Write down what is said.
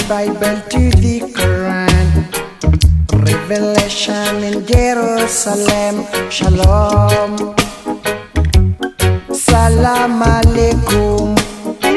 Bible to the Quran, Revelation in Jerusalem. Shalom, Salam Alaikum.